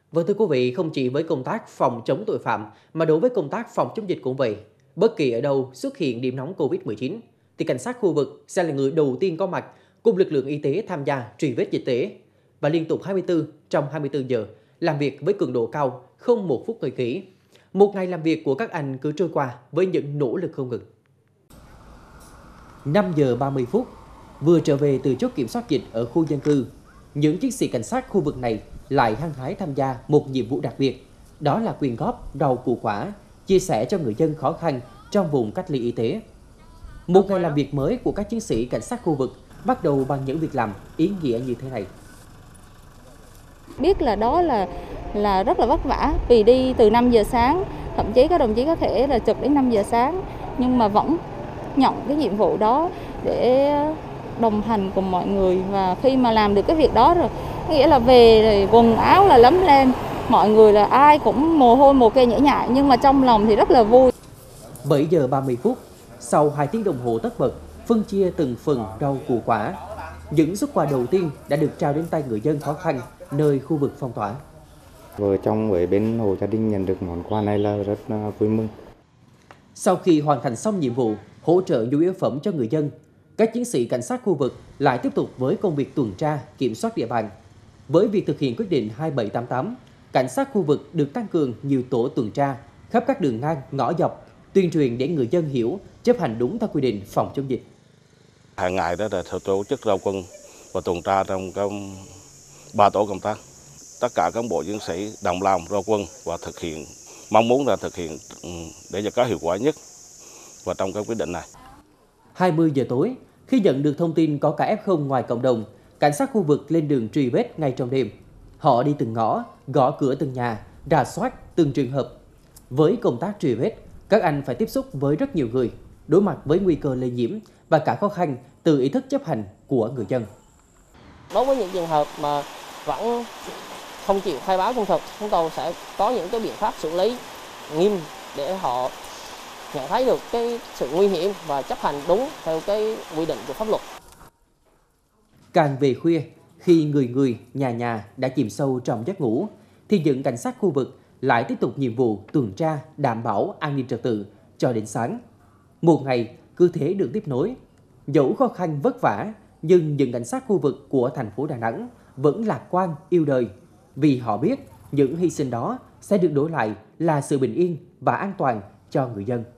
Vâng thưa quý vị, không chỉ với công tác phòng chống tội phạm mà đối với công tác phòng chống dịch cũng vậy. Bất kỳ ở đâu xuất hiện điểm nóng Covid-19 thì cảnh sát khu vực sẽ là người đầu tiên có mặt cùng lực lượng y tế tham gia truy vết dịch tễ và liên tục 24 trong 24 giờ làm việc với cường độ cao, không một phút ngơi nghỉ. Một ngày làm việc của các anh cứ trôi qua với những nỗ lực không ngừng. 5 giờ 30 phút, vừa trở về từ chốt kiểm soát dịch ở khu dân cư, những chiến sĩ cảnh sát khu vực này lại hăng hái tham gia một nhiệm vụ đặc biệt, đó là quyên góp rau củ quả, chia sẻ cho người dân khó khăn trong vùng cách ly y tế. Một ngày làm việc mới của các chiến sĩ cảnh sát khu vực bắt đầu bằng những việc làm ý nghĩa như thế này. Biết là đó là rất là vất vả vì đi từ 5 giờ sáng, thậm chí các đồng chí có thể là trực đến 5 giờ sáng nhưng mà vẫn nhận cái nhiệm vụ đó để đồng hành cùng mọi người, và khi mà làm được cái việc đó rồi nghĩa là về rồi quần áo là lấm lên, mọi người là ai cũng mồ hôi mồ kê nhễ nhại nhưng mà trong lòng thì rất là vui. 7 giờ 30 phút, sau 2 tiếng đồng hồ tất bật phân chia từng phần rau củ quả, những xuất quà đầu tiên đã được trao đến tay người dân khó khăn nơi khu vực phong tỏa. Vợ chồng với bên hộ gia đình nhận được món quà này là rất vui mừng. Sau khi hoàn thành xong nhiệm vụ hỗ trợ nhu yếu phẩm cho người dân, các chiến sĩ cảnh sát khu vực lại tiếp tục với công việc tuần tra, kiểm soát địa bàn. Với việc thực hiện quyết định 2788, cảnh sát khu vực được tăng cường nhiều tổ tuần tra khắp các đường ngang, ngõ dọc, tuyên truyền để người dân hiểu, chấp hành đúng theo quy định phòng chống dịch. Hàng ngày đó là tổ chức ra quân và tuần tra trong 3 tổ công tác. Tất cả cán bộ chiến sĩ đồng lòng ra quân và mong muốn là thực hiện để cho có hiệu quả nhất và trong cái quyết định này. 20 giờ tối, khi nhận được thông tin có ca F0 ngoài cộng đồng, cảnh sát khu vực lên đường truy vết ngay trong đêm. Họ đi từng ngõ, gõ cửa từng nhà, rà soát từng trường hợp. Với công tác truy vết, các anh phải tiếp xúc với rất nhiều người, đối mặt với nguy cơ lây nhiễm và cả khó khăn từ ý thức chấp hành của người dân. Đối với những trường hợp mà vẫn không chịu khai báo trung thực, chúng tôi sẽ có những cái biện pháp xử lý nghiêm để họ nhận thấy được cái sự nguy hiểm và chấp hành đúng theo cái quy định của pháp luật. Càng về khuya, khi người nhà đã chìm sâu trong giấc ngủ, thì những cảnh sát khu vực lại tiếp tục nhiệm vụ tuần tra đảm bảo an ninh trật tự cho đến sáng. Một ngày cứ thế được tiếp nối. Dẫu khó khăn vất vả, nhưng những cảnh sát khu vực của thành phố Đà Nẵng vẫn lạc quan yêu đời, vì họ biết những hy sinh đó sẽ được đổi lại là sự bình yên và an toàn cho người dân.